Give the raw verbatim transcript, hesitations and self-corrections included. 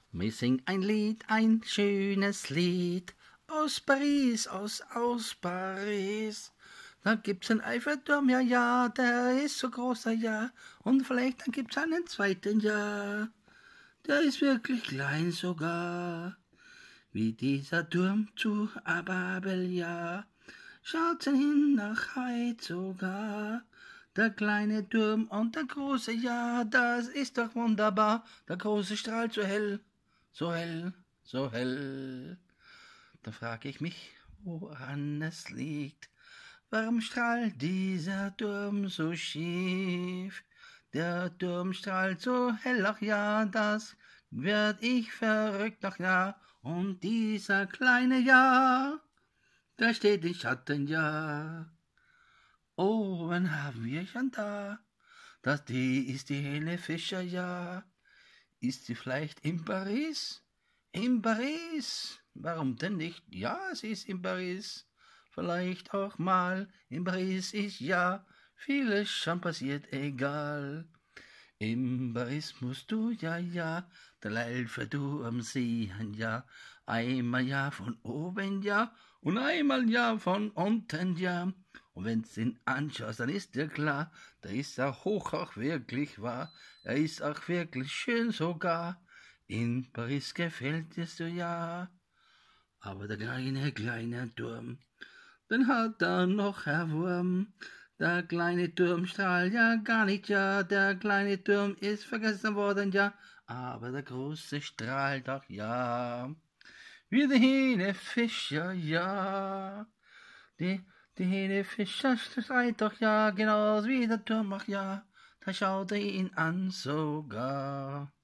Wir singen ein Lied, ein schönes Lied aus Paris, aus, aus Paris. Da gibt's einen Eiffelturm, ja, ja, der ist so groß, ja, ja. Und vielleicht dann gibt's einen zweiten, ja. Der ist wirklich klein sogar, wie dieser Turm zu Babel, ja. Schaut hin nach Heid sogar. Der kleine Turm und der große, ja, das ist doch wunderbar. Der große strahlt so hell, so hell, so hell. Da frag ich mich, woran es liegt. Warum strahlt dieser Turm so schief? Der Turm strahlt so hell, ach ja, das werd ich verrückt, ach ja. Und dieser kleine, ja, der steht im Schatten, ja. Oh, wen haben wir schon da? Das die ist die Helene Fischer, ja. Ist sie vielleicht in Paris? In Paris? Warum denn nicht? Ja, sie ist in Paris. Vielleicht auch mal in Paris ist ja vieles schon passiert, egal. In Paris musst du, ja, ja, der Eiffelturm sehen, ja. Einmal ja von oben, ja, und einmal ja von unten, ja. Und wenn's ihn anschaust, dann ist dir klar, da ist er hoch auch wirklich wahr. Er ist auch wirklich schön sogar. In Paris gefällt es dir ja. Aber der kleine, kleine Turm, den hat er noch Herr Wurm. Der kleine Turm strahlt ja gar nicht, ja. Der kleine Turm ist vergessen worden, ja. Aber der große strahlt doch, ja. Wie die Helene Fischer, ja. Die, die Helene Fischer strahlt doch, ja. Genauso wie der Turm, ach ja. Da schaut er ihn an sogar.